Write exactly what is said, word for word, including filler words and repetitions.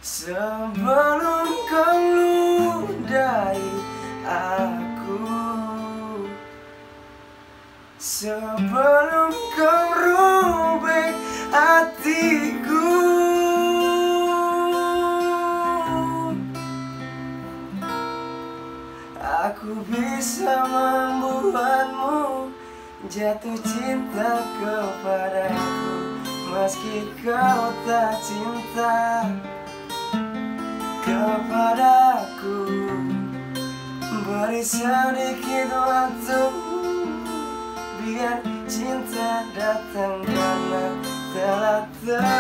Sebelum kau ludahi aku, sebelum kau robek hatiku, aku bisa membuatmu jatuh cinta kepadaku, meski kau tak cinta kepadaku. Beri sedikit waktu biar cinta datang, karena telah ter